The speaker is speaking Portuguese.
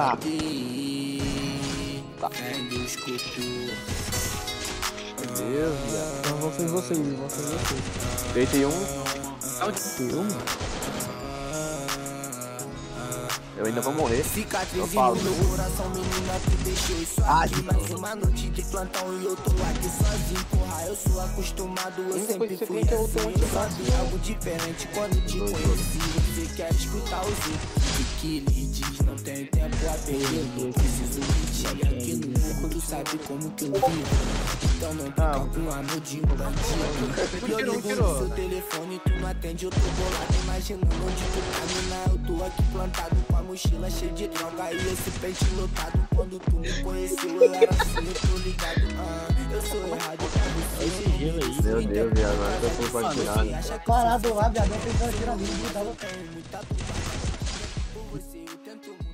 Tá. Meu Deus, viado. Então vão ser vocês. Deitei um. Eu? Eu ainda vou morrer. Eu falo. Mais uma noite de plantão e eu tô aqui sozinho. Porra, eu sou acostumado, eu sempre fui assim. Sabe algo diferente quando te conheci. Você quer escutar os outros. O que ele diz, não tenho tempo a perder. Eu preciso mentir aqui no mundo. Tu sabe como que eu vivo. Então não fica com amor de um bandido. Eu ligo no seu telefone, tu não atende, eu tô bolado. Imaginando onde tu caminha. Eu tô aqui plantado com a mochila cheia de droga e esse pente lotado. Quando tu me conheceu, eu era assim, eu tô ligado. Eu sou errado pra você. Esse gelo aí. Meu Deus, viado. Agora eu tô pra tirar, né? Parado lá, viado, eu tentando tirar vídeo, tava. Você, eu tento muito.